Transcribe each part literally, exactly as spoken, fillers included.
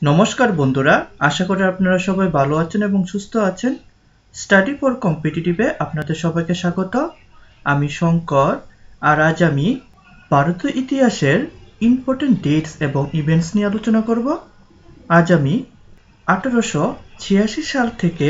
নমস্কার বন্ধুরা, আশা করি আপনারা সবাই ভালো আছেন এবং সুস্থ আছেন। স্টাডি ফর কম্পিটিটিভে আপনাদের সবাইকে স্বাগত। আমি শঙ্কর, আর আজ আমি ভারতীয় ইতিহাসের ইম্পর্টেন্ট ডেটস এবং ইভেন্টস নিয়ে আলোচনা করব। আজ আমি আঠারোশো ছিয়াশি সাল থেকে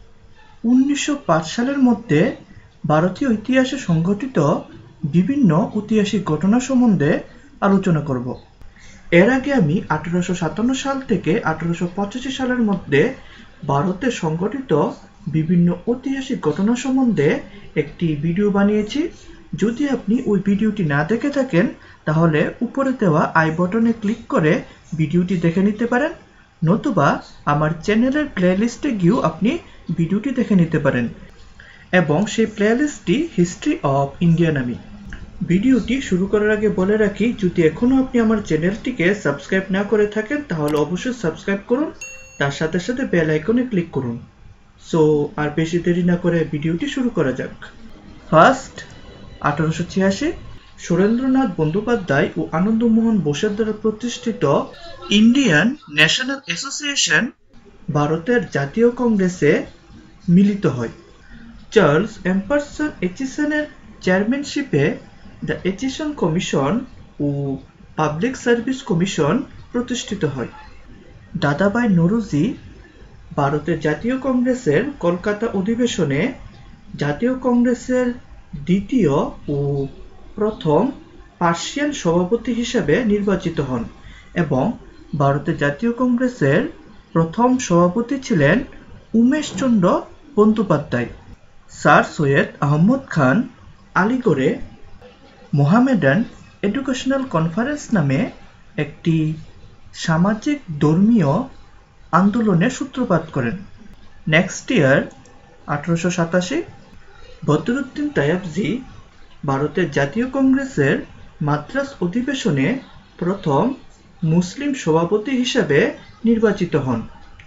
উনিশশো পাঁচ সালের মধ্যে ভারতীয় ইতিহাসে সংঘটিত বিভিন্ন ঐতিহাসিক ঘটনা সম্বন্ধে আলোচনা করব। এর আগে আমি আঠারোশো সাতান্ন সাল থেকে আঠারোশো পঁচাশি সালের মধ্যে ভারতে সংঘটিত বিভিন্ন ঐতিহাসিক ঘটনা সম্বন্ধে একটি ভিডিও বানিয়েছি। যদি আপনি ওই ভিডিওটি না দেখে থাকেন তাহলে উপরে দেওয়া আই বাটনে ক্লিক করে ভিডিওটি দেখে নিতে পারেন, নতুবা আমার চ্যানেলের প্লেলিস্টে গিয়েও আপনি ভিডিওটি দেখে নিতে পারেন এবং সেই প্লেলিস্টটি হিস্ট্রি অফ ইন্ডিয়া নামে। ভিডিওটি শুরু করার আগে বলে রাখি, যদি এখনো আপনি আমার চ্যানেলটিকে সাবস্ক্রাইব না করে থাকেন তাহলে অবশ্যই সাবস্ক্রাইব করুন, তার সাথে সাথে বেল আইকনে ক্লিক করুন। সো আর বেশি দেরি না করে ভিডিওটি শুরু করা যাক। ফার্স্ট, আঠারোশো ছিয়াশি সুরেন্দ্রনাথ বন্দ্যোপাধ্যায় ও আনন্দমোহন বোসের দ্বারা প্রতিষ্ঠিত ইন্ডিয়ান ন্যাশনাল অ্যাসোসিয়েশন ভারতের জাতীয় কংগ্রেসে মিলিত হয়। চার্লস এম্পারসন এচিসনের চেয়ারম্যানশিপে দ্য এচিসন কমিশন ও পাবলিক সার্ভিস কমিশন প্রতিষ্ঠিত হয়। দাদাভাই নৌরোজি ভারতের জাতীয় কংগ্রেসের কলকাতা অধিবেশনে জাতীয় কংগ্রেসের দ্বিতীয় ও প্রথম পার্সিয়ান সভাপতি হিসেবে নির্বাচিত হন এবং ভারতের জাতীয় কংগ্রেসের প্রথম সভাপতি ছিলেন উমেশচন্দ্র বন্দ্যোপাধ্যায়। স্যার সৈয়দ আহমদ খান আলিগড়ে মোহামেডান এডুকেশনাল কনফারেন্স নামে একটি সামাজিক ধর্মীয় আন্দোলনের সূত্রপাত করেন। নেক্সট ইয়ার আঠারোশো সাতাশি বদরুদ্দিন তায়াবজি ভারতের জাতীয় কংগ্রেসের মাদ্রাস অধিবেশনে প্রথম মুসলিম সভাপতি হিসাবে নির্বাচিত হন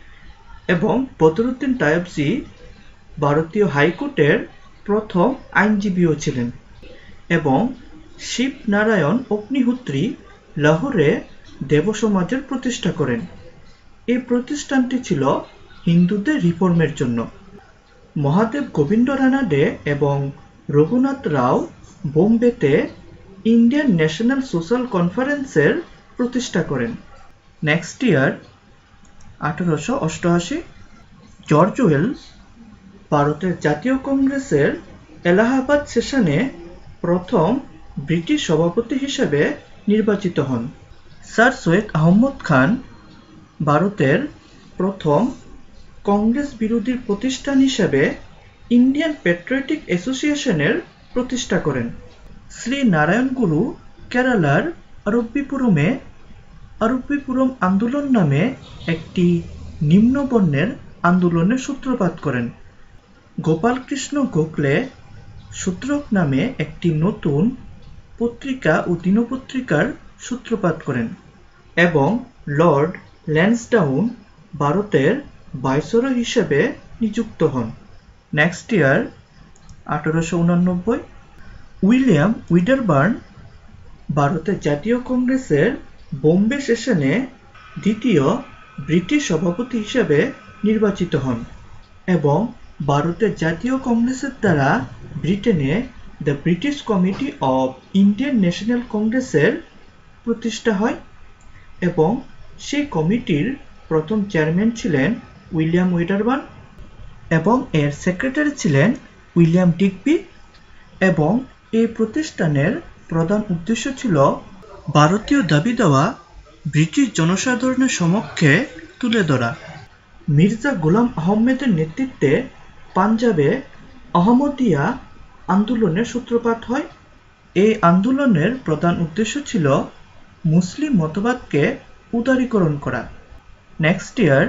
এবং বদরুদ্দিন তায়াবজি ভারতীয় হাইকোর্টের প্রথম আইনজীবীও ছিলেন এবং শিবনারায়ণ অগ্নিহোত্রী লাহোরে দেব সমাজের প্রতিষ্ঠা করেন। এই প্রতিষ্ঠানটি ছিল হিন্দুদের রিফর্মের জন্য। মহাদেব গোবিন্দ রানাডে এবং রঘুনাথ রাও বোম্বেতে ইন্ডিয়ান ন্যাশনাল সোশ্যাল কনফারেন্সের প্রতিষ্ঠা করেন। নেক্সট ইয়ার আঠারোশো অষ্টআশি জর্জ ওয়েলস ভারতের জাতীয় কংগ্রেসের এলাহাবাদ সেশনে প্রথম ব্রিটিশ সভাপতি হিসেবে নির্বাচিত হন। স্যার সৈয়দ আহমদ খান ভারতের প্রথম কংগ্রেস বিরোধী প্রতিষ্ঠান হিসেবে ইন্ডিয়ান প্যাট্রিয়টিক অ্যাসোসিয়েশনের প্রতিষ্ঠা করেন। শ্রী নারায়ণ গুরু কেরালার আরব্বিপুরমে আরব্বিপুরম আন্দোলন নামে একটি নিম্নবর্ণের আন্দোলনের সূত্রপাত করেন। গোপালকৃষ্ণ গোখলে সূত্রক নামে একটি নতুন পত্রিকা ও দিনপত্রিকার সূত্রপাত করেন এবং লর্ড ল্যান্সডাউন ভারতের ভাইসরয় হিসেবে নিযুক্ত হন। নেক্সট ইয়ার আঠারোশো উনানব্বই উইলিয়াম উইডারবার্ন ভারতের জাতীয় কংগ্রেসের বোম্বে সেশনে দ্বিতীয় ব্রিটিশ সভাপতি হিসেবে নির্বাচিত হন এবং ভারতের জাতীয় কংগ্রেসের দ্বারা ব্রিটেনে the British committee of Indian national কংগ্রেসের প্রতিষ্ঠা হয় এবং সেই কমিটির প্রথম চেয়ারম্যান ছিলেন উইলিয়াম উইডারবার্ন এবং এর সেক্রেটারি ছিলেন উইলিয়াম ডিগবি এবং এই প্রতিষ্ঠানের প্রধান উদ্দেশ্য ছিল ভারতীয় দাবি দেওয়া ব্রিটিশ জনসাধারণের সমক্ষে তুলে ধরা। মির্জা গোলাম আহমেদের নেতৃত্বে পাঞ্জাবে আহমদিয়া আন্দোলনের সূত্রপাত হয়। এই আন্দোলনের প্রধান উদ্দেশ্য ছিল মুসলিম মতবাদকে উদারীকরণ করা। নেক্সট ইয়ার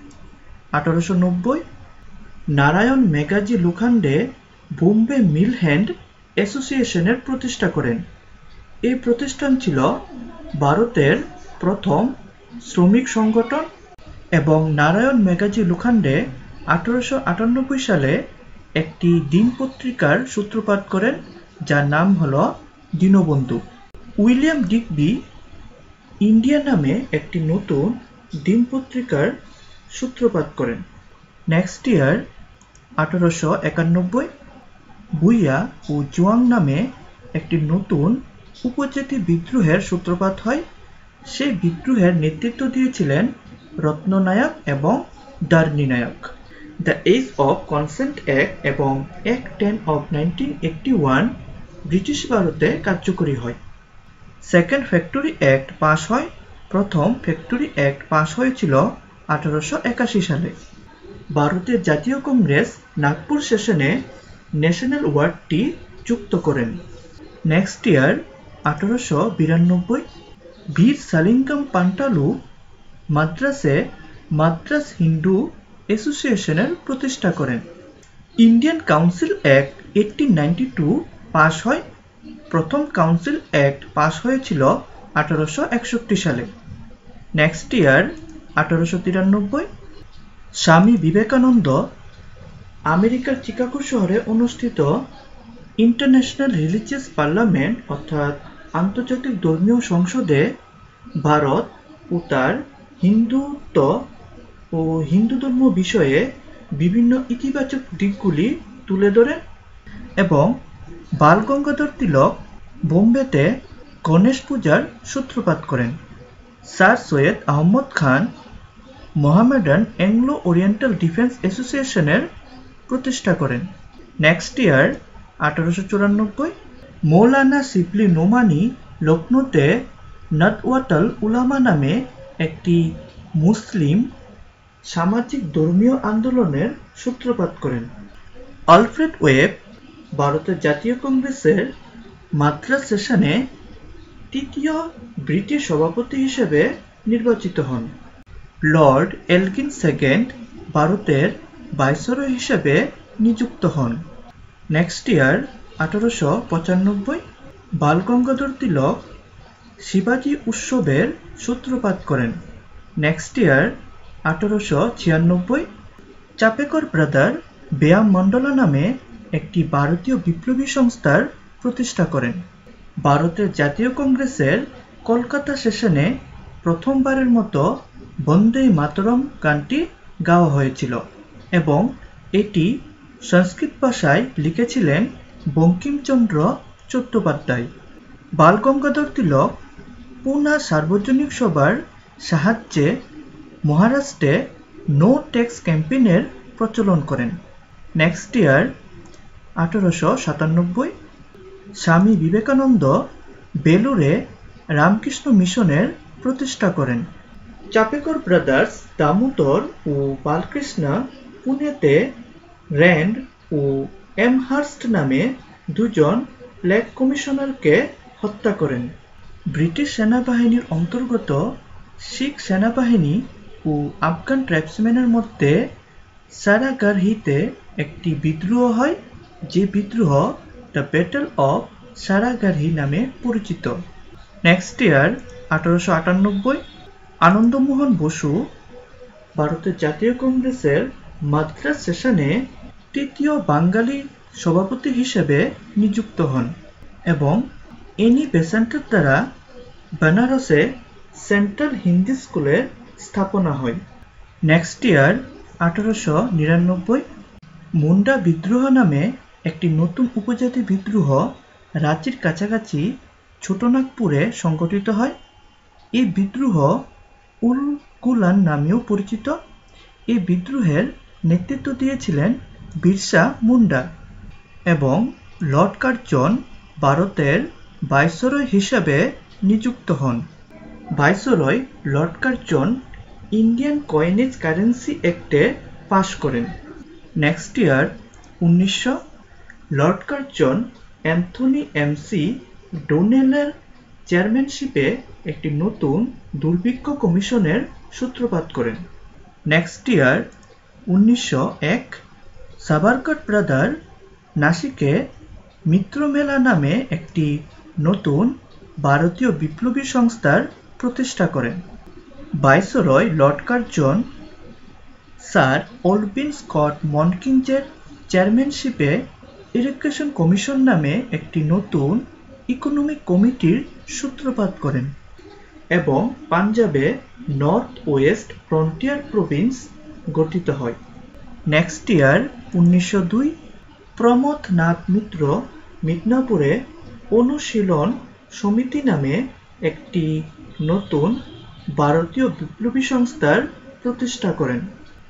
আঠারোশো নব্বই নারায়ণ মেঘাজি লোখান্ডে বোম্বে মিল হ্যান্ড অ্যাসোসিয়েশনের প্রতিষ্ঠা করেন। এই প্রতিষ্ঠান ছিল ভারতের প্রথম শ্রমিক সংগঠন এবং নারায়ণ মেঘাজি লোখান্ডে আঠারোশো আটানব্বই সালে একটি দিনপত্রিকার সূত্রপাত করেন যার নাম হল দীনবন্ধু। উইলিয়াম ডিগবি ইন্ডিয়া নামে একটি নতুন ডিম পত্রিকার সূত্রপাত করেন। নেক্সট ইয়ার আঠারোশো একানব্বই বুইয়া ও জুয়াং নামে একটি নতুন উপজাতি বিদ্রোহের সূত্রপাত হয়। সেই বিদ্রোহের নেতৃত্ব দিয়েছিলেন রত্ননায়ক এবং Darni Nayak. The age of consent act এবং act ten of nineteen eighty one British ভারতে কার্যকরী হয়। সেকেন্ড ফ্যাক্টরি অ্যাক্ট পাস হয়। প্রথম ফ্যাক্টরি অ্যাক্ট পাস হয়েছিল আঠারোশো একাশি সালে। ভারতের জাতীয় কংগ্রেস নাগপুর সেশনে ন্যাশনাল ওয়ার্ডটি যুক্ত করেন। নেক্সট ইয়ার আঠারোশো বিরানব্বই বীর সালিঙ্গম পান্টালু মাদ্রাসে মাদ্রাস হিন্দু অ্যাসোসিয়েশনের প্রতিষ্ঠা করেন। Indian council act eighteen ninety two pass হয়। প্রথম কাউন্সিল অ্যাক্ট পাস হয়েছিল আঠারোশো একষট্টি সালে। নেক্সট ইয়ার আঠারোশো তিরানব্বই স্বামী বিবেকানন্দ আমেরিকার চিকাগো শহরে অনুষ্ঠিত ইন্টারন্যাশনাল রিলিজিয়াস পার্লামেন্ট অর্থাৎ আন্তর্জাতিক ধর্মীয় সংসদে ভারত ও তার হিন্দুত্ব ও হিন্দু ধর্ম বিষয়ে বিভিন্ন ইতিবাচক দিকগুলি তুলে ধরেন এবং বাল গঙ্গাধর তিলক বোম্বেতে গণেশ পূজার সূত্রপাত করেন। Sir Syed Ahmad Khan Mohammedan Anglo Oriental defence অ্যাসোসিয়েশনের প্রতিষ্ঠা করেন। নেক্সট ইয়ার আঠারোশো চুরানব্বই মৌলানা শিবলি নোমানি লখনৌতে নাদওয়াতুল উলামা নামে একটি মুসলিম সামাজিক ধর্মীয় আন্দোলনের সূত্রপাত করেন। আলফ্রেড ওয়েব ভারতের জাতীয় কংগ্রেসের মাদ্রাস সেশনে তৃতীয় ব্রিটিশ সভাপতি হিসেবে নির্বাচিত হন। লর্ড এলগিন সেকেন্ড ভারতের ভাইসরয় হিসেবে নিযুক্ত হন। নেক্সট ইয়ার আঠারোশো পঁচানব্বই বাল গঙ্গাধর তিলক শিবাজী উৎসবের সূত্রপাত করেন। নেক্সট ইয়ার আঠারোশো ছিয়ানব্বই চাপেকর ব্রাদার বেয়াম মন্ডলা নামে একটি ভারতীয় বিপ্লবী সংস্থার প্রতিষ্ঠা করেন। ভারতের জাতীয় কংগ্রেসের কলকাতা সেশনে প্রথমবারের মতো বন্দে মাতরম গানটি গাওয়া হয়েছিল এবং এটি সংস্কৃত ভাষায় লিখেছিলেন বঙ্কিমচন্দ্র চট্টোপাধ্যায়। বাল গঙ্গাধর তিলক পুনা সার্বজনীন সভার সাহায্যে মহারাষ্ট্রে নো ট্যাক্স ক্যাম্পেইনের প্রচলন করেন। নেক্সট ইয়ার আঠারোশো সাতানব্বই স্বামী বিবেকানন্দ বেলুরে রামকৃষ্ণ মিশনের প্রতিষ্ঠা করেন। চাপেকর ব্রাদার্স দামোদর ও বালকৃষ্ণ পুনেতে র্যান্ড ও এমহার্স্ট নামে দুজন প্লেগ কমিশনারকে হত্যা করেন। ব্রিটিশ সেনাবাহিনীর অন্তর্গত শিখ সেনাবাহিনী ও আফগান ট্রাইবসম্যানের মধ্যে সারাগারহিতে একটি বিদ্রোহ হয়, যে বিদ্রোহ দ্য ব্যাটল অফ সারাগারহি নামে পরিচিত। নেক্সট ইয়ার আঠারোশো আটানব্বই আনন্দমোহন বসু ভারতের জাতীয় কংগ্রেসের মাদ্রাস সেশনে তৃতীয় বাঙালি সভাপতি হিসেবে নিযুক্ত হন এবং এনি বেসান্টের দ্বারা বেনারসে সেন্ট্রাল হিন্দি স্কুলের স্থাপনা হয়। নেক্সট ইয়ার আঠারোশো নিরানব্বই মুন্ডা বিদ্রোহ নামে একটি নতুন উপজাতি বিদ্রোহ রাঁচির কাছাকাছি ছোটনাগপুরে সংগঠিত হয়। এই বিদ্রোহ উল গুলান নামেও পরিচিত। এই বিদ্রোহের নেতৃত্ব দিয়েছিলেন বিরসা মুন্ডা এবং লর্ড কার্জন ভারতের ভাইসরয় হিসাবে নিযুক্ত হন। Viceroy lord Curzon Indian coinage currency অ্যাক্টে পাশ করেন। নেক্সট ইয়ার উনিশশো লর্ড কার্জন অ্যান্থনি এমসি ডোনেলের চেয়ারম্যানশিপে একটি নতুন দুর্ভিক্ষ কমিশনের সূত্রপাত করেন। নেক্সট ইয়ার উনিশশো এক সাভারকর ব্রাদার নাসিকে মিত্রমেলা নামে একটি নতুন ভারতীয় বিপ্লবী সংস্থার প্রতিষ্ঠা করেন। ভাইসরয় লর্ড কার্জন স্যার অলবিন স্কট মনকিঞ্জের চেয়ারম্যানশিপে ইরিগেশন কমিশন নামে একটি নতুন ইকোনমিক কমিটির সূত্রপাত করেন। এবং পাঞ্জাবে নর্থ ওয়েস্ট ফ্রন্টিয়ার প্রভিন্স গঠিত হয়। নেক্সট ইয়ার উনিশশো দুই প্রমথ নাথ মিত্র মিদনাপুরে অনুশীলন সমিতি নামে একটি নতুন ভারতীয় বিপ্লবী সংস্থার প্রতিষ্ঠা করেন।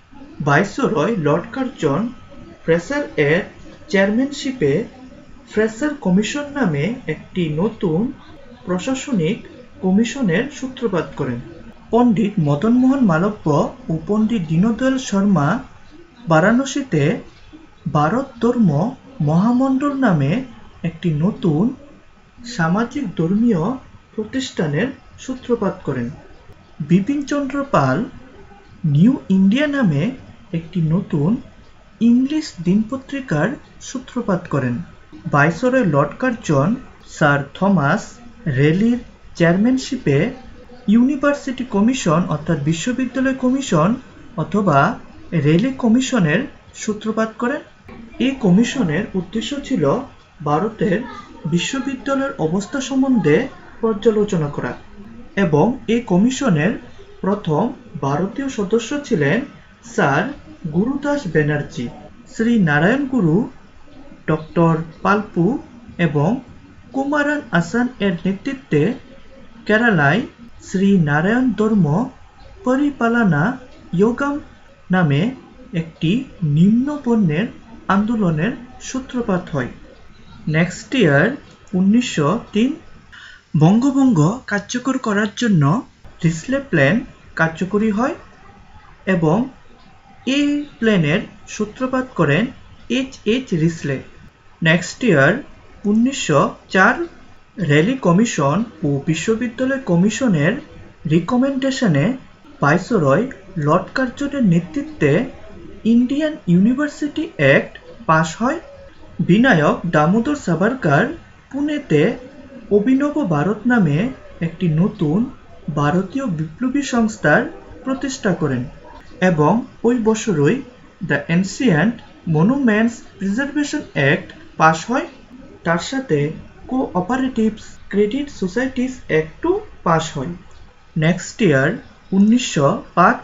ভাইসরয় লর্ড কার্জন ফ্রেসার এর চেয়ারম্যানশিপে ফ্রেসার কমিশন নামে একটি নতুন প্রশাসনিক কমিশনের সূত্রপাত করেন। পণ্ডিত মদন মোহন মালব্য ও পণ্ডিত দীনদয়াল শর্মা বারাণসীতে ভারত ধর্ম মহামণ্ডল নামে একটি নতুন সামাজিক ধর্মীয় প্রতিষ্ঠানের সূত্রপাত করেন। বিপিনচন্দ্র পাল নিউ ইন্ডিয়া নামে একটি নতুন ইংলিশ দিনপত্রিকার সূত্রপাত করেন। Viceroy lord Curzon sir Thomas রেলির চেয়ারম্যানশিপে ইউনিভার্সিটি কমিশন অর্থাৎ বিশ্ববিদ্যালয় কমিশন অথবা রেলি কমিশনের সূত্রপাত করেন। এই কমিশনের উদ্দেশ্য ছিল ভারতের বিশ্ববিদ্যালয়ের অবস্থা সম্বন্ধে পর্যালোচনা করা এবং এই কমিশনের প্রথম ভারতীয় সদস্য ছিলেন স্যার গুরুদাস ব্যানার্জি। শ্রী নারায়ণ গুরু, ডক্টর পালপু এবং কুমারান আসান এর নেতৃত্বে কেরালায় শ্রী নারায়ণ ধর্ম পরিপালনা যোগাম নামে একটি নিম্ন বর্ণের আন্দোলনের সূত্রপাত হয়। নেক্সট ইয়ার উনিশশো তিন বঙ্গভঙ্গ কার্যকর করার জন্য রিসলে প্ল্যান কার্যকরী হয় এবং এই প্ল্যানের সূত্রপাত করেন H H Risley. Next year উনিশশো চার রেলি কমিশন ও বিশ্ববিদ্যালয় কমিশনের রিকমেন্ডেশনে ভাইসরয় লর্ড কার্জনের নেতৃত্বে ইন্ডিয়ান ইউনিভার্সিটি অ্যাক্ট পাশ হয়। বিনায়ক দামোদর সাভারকার পুনেতে অভিনব ভারত নামে একটি নতুন ভারতীয় বিপ্লবী সংস্থার প্রতিষ্ঠা করেন এবং ওই বছরই the ancient monuments preservation act pass হয়। তার সাথে কোঅপারেটিভস ক্রেডিট সোসাইটিস অ্যাক্টও পাশ হয়। নেক্সট ইয়ার উনিশশো পাঁচ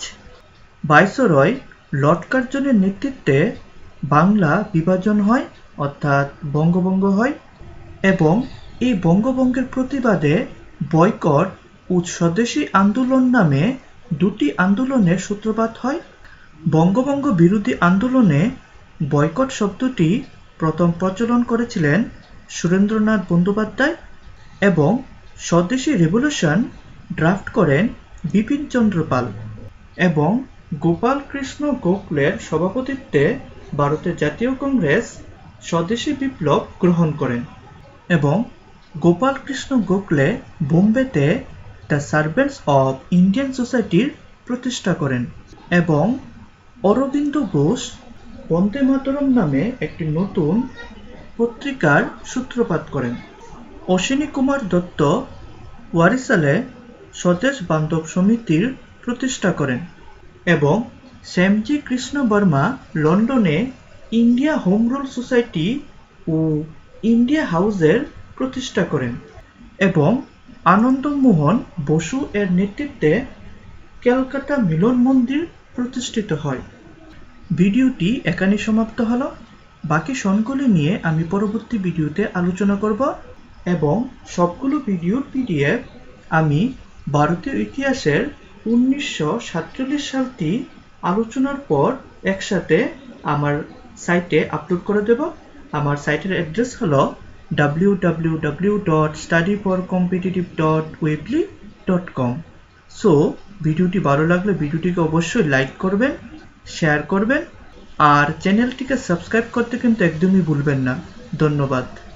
ভাইসরয় লর্ড কার্জনের নেতৃত্বে বাংলা বিভাজন হয় অর্থাৎ বঙ্গভঙ্গ হয় এবং এই বঙ্গভঙ্গের প্রতিবাদে বয়কট ও স্বদেশী আন্দোলন নামে দুটি আন্দোলনের সূত্রপাত হয়। বঙ্গভঙ্গ বিরোধী আন্দোলনে বয়কট শব্দটি প্রথম প্রচলন করেছিলেন সুরেন্দ্রনাথ বন্দ্যোপাধ্যায় এবং স্বদেশী রেভলিউশন ড্রাফট করেন বিপিনচন্দ্র পাল এবং গোপাল কৃষ্ণ গোখলের সভাপতিত্বে ভারতের জাতীয় কংগ্রেস স্বদেশী বিপ্লব গ্রহণ করেন এবং গোপাল কৃষ্ণ গোখলে বোম্বেতে দ্য সার্ভেন্টস অব ইন্ডিয়ান সোসাইটির প্রতিষ্ঠা করেন এবং অরবিন্দ ঘোষ বন্দে মাতরম নামে একটি নতুন পত্রিকার সূত্রপাত করেন। অশ্বিনী কুমার দত্ত ওয়ারিসালে স্বদেশ বান্ধব সমিতির প্রতিষ্ঠা করেন এবং শ্যামজি কৃষ্ণ বর্মা লন্ডনে ইন্ডিয়া হোম রুল সোসাইটি ও ইন্ডিয়া হাউসের প্রতিষ্ঠা করেন এবং আনন্দমোহন বসু এর নেতৃত্বে ক্যালকাটা মিলন মন্দির প্রতিষ্ঠিত হয়। ভিডিওটি এখানে সমাপ্ত হলো। বাকি সনগুলি নিয়ে আমি পরবর্তী ভিডিওতে আলোচনা করব এবং সবগুলো ভিডিওর পিডিএফ আমি ভারতীয় ইতিহাসের উনিশশো সাতচল্লিশ সালটি আলোচনার পর একসাথে আমার সাইটে আপলোড করে দেব। আমার সাইটের অ্যাড্রেস হলো W W W dot study for competitive dot weebly dot com. So ভিডিওটি ভালো লাগলে ভিডিওটিকে অবশ্যই লাইক করবেন, শেয়ার করবেন আর চ্যানেলটিকে সাবস্ক্রাইব করতে কিন্তু একদমই ভুলবেন না। ধন্যবাদ।